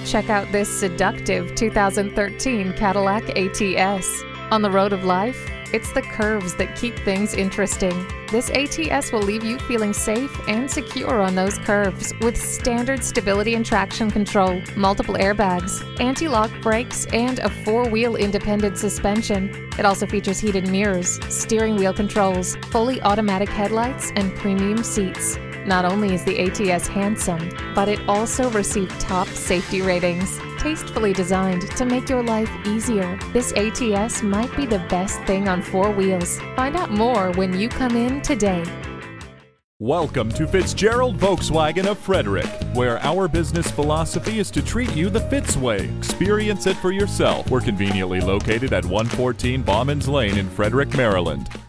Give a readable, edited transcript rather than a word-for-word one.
Check out this seductive 2013 Cadillac ATS. On the road of life, it's the curves that keep things interesting. This ATS will leave you feeling safe and secure on those curves with standard stability and traction control, multiple airbags, anti-lock brakes, and a 4-wheel independent suspension. It also features heated mirrors, steering wheel controls, fully automatic headlights, and premium seats. Not only is the ATS handsome, but it also received top safety ratings. Tastefully designed to make your life easier, this ATS might be the best thing on 4 wheels. Find out more when you come in today. Welcome to Fitzgerald Volkswagen of Frederick, where our business philosophy is to treat you the FitzWay. Experience it for yourself. We're conveniently located at 114 Bauman's Lane in Frederick, Maryland.